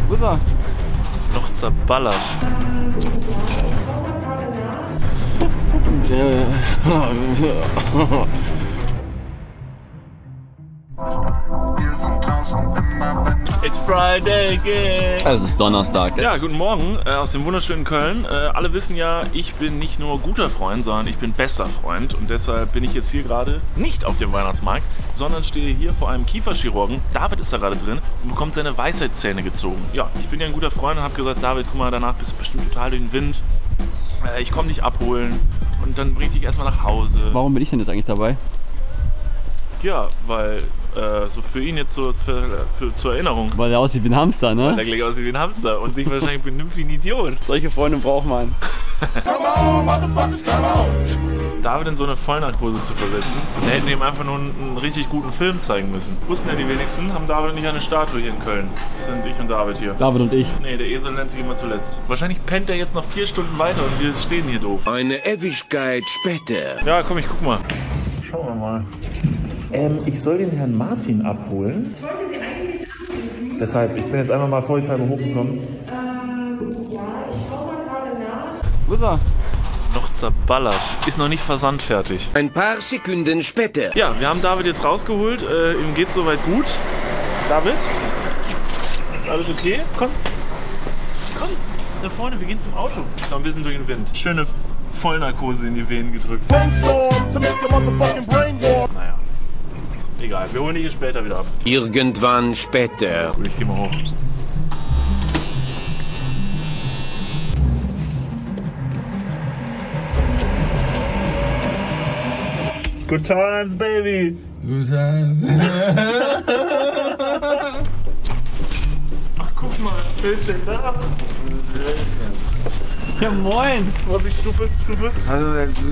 Wo ist er? Noch zerballert. It's Friday again. Es ist Donnerstag. Ja, guten Morgen aus dem wunderschönen Köln. Alle wissen ja, ich bin nicht nur guter Freund, sondern ich bin bester Freund. Und deshalb bin ich jetzt hier gerade nicht auf dem Weihnachtsmarkt, sondern stehe hier vor einem Kieferchirurgen. David ist da gerade drin und bekommt seine Weisheitszähne gezogen. Ja, ich bin ja ein guter Freund und habe gesagt, David, guck mal, danach bist du bestimmt total durch den Wind. Ich komme dich abholen und dann bring ich dich erstmal nach Hause. Warum bin ich denn jetzt eigentlich dabei? Ja, weil so für ihn jetzt so zur Erinnerung. Weil er aussieht wie ein Hamster, ne? Weil er gleich aussieht wie ein Hamster und sich wahrscheinlich benimmt wie ein Idiot. Solche Freunde braucht man. David in so eine Vollnarkose zu versetzen. Da hätten ihm einfach nur einen richtig guten Film zeigen müssen. Wussten ja die wenigsten, haben David und ich eine Statue hier in Köln. Das sind ich und David hier. David und ich. Nee, der Esel nennt sich immer zuletzt. Wahrscheinlich pennt er jetzt noch 4 Stunden weiter und wir stehen hier doof. Eine Ewigkeit später. Ja, komm, ich guck mal. Schauen wir mal. Ich soll den Herrn Martin abholen. Ich wollte Sie eigentlich anrufen. Deshalb, ich bin jetzt einfach mal vorsichtshalber hochgekommen. Ja, ich schau mal gerade nach. Wo ist er? Noch zerballert. Ist noch nicht versandfertig. Ein paar Sekunden später. Ja, wir haben David jetzt rausgeholt. Ihm geht's soweit gut. David? Ist alles okay? Komm. Komm. Da vorne, wir gehen zum Auto. Ist noch ein bisschen durch den Wind. Schöne Vollnarkose in die Venen gedrückt. Naja. Egal, wir holen dich später wieder ab. Irgendwann später. Gut, ich geh mal hoch. Good times, baby! Good times. Ach, guck mal, wer ist denn da? Ja, moin! Vorsicht, Stufe. Hallo,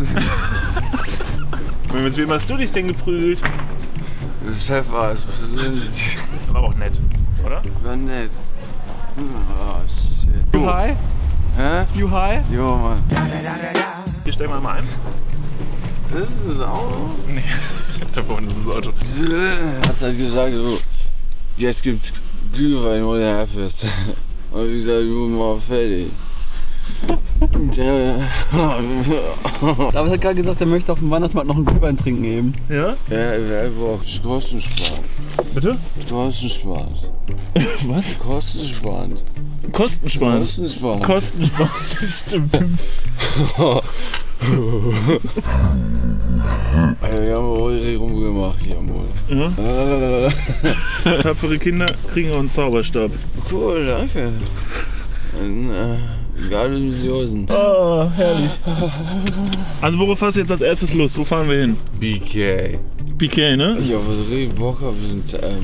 Mit wem hast du dich denn geprügelt? das Chefarzt. War aber auch nett, oder? War nett. Oh, shit. You high? Hä? You high? Jo, Mann. Hier stellen wir mal ein. Das ist das Auto? Nee, da vorne ist das Auto. Hat's halt gesagt, so, jetzt gibt's Glühwein ohne Herpes. Und ich gesagt, du mal fertig. David hat gerade gesagt, er möchte auf dem Weihnachtsmarkt noch einen Glühwein trinken eben. Ja? Ja, wir brauchen kostensparend. Bitte? Kostensparend. Was? Kostensparend. Kostensparend. Kostensparend. Kostensparend, stimmt. Alter, wir haben eure rumgemacht hier am Boden. Ja? Tapfere Kinder kriegen auch einen Zauberstab. Cool, danke. Geile Missionen. Oh, herrlich. Also worauf hast du jetzt als erstes Lust? Wo fahren wir hin? BK. BK, ne? Ich habe so richtig Bock auf den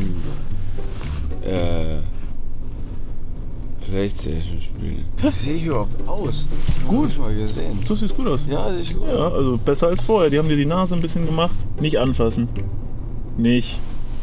Playstation spielen. Wie sehe ich überhaupt aus? Gut. Hab ich mal gesehen. Du siehst gut aus. Ja, das ist gut. Ja, also besser als vorher. Die haben dir die Nase ein bisschen gemacht. Nicht anfassen. Nicht.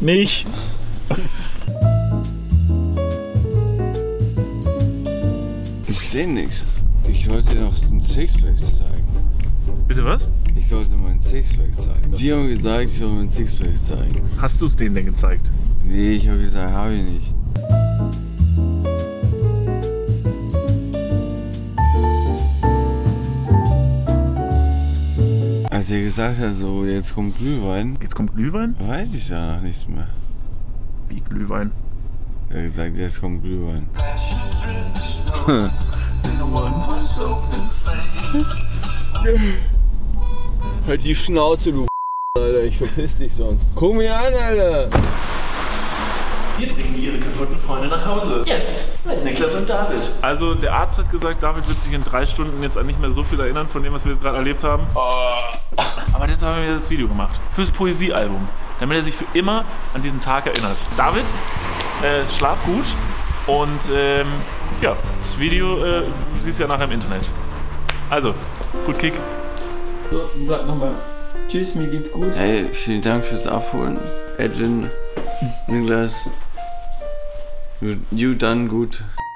Ich sehe nichts. Ich wollte dir noch ein Sixpack zeigen. Bitte was? Ich sollte mein Sixpack zeigen. Die haben gesagt, ich soll mein Sixpack zeigen. Hast du es denen denn gezeigt? Nee, ich habe gesagt, habe ich nicht. Als er gesagt hat, so, jetzt kommt Glühwein, Jetzt kommt Glühwein? weiß ich danach nichts mehr. Wie Glühwein? Er hat gesagt, jetzt kommt Glühwein. Halt die Schnauze, du Alter, ich verpiss dich sonst. Guck mich an, Alter! Wir bringen ihre kaputten Freunde nach Hause. Jetzt mit Niklas und David. Also der Arzt hat gesagt, David wird sich in 3 Stunden jetzt an nicht mehr so viel erinnern von dem, was wir jetzt gerade erlebt haben. Aber deshalb haben wir das Video gemacht. Fürs Poesiealbum. Damit er sich für immer an diesen Tag erinnert. David, schlaf gut. Und ja, das Video siehst du ja nachher im Internet. Also, gut Kick. So, sag nochmal. Tschüss, mir geht's gut. Hey, vielen Dank fürs Abholen. Edwin, Niklas, you done gut.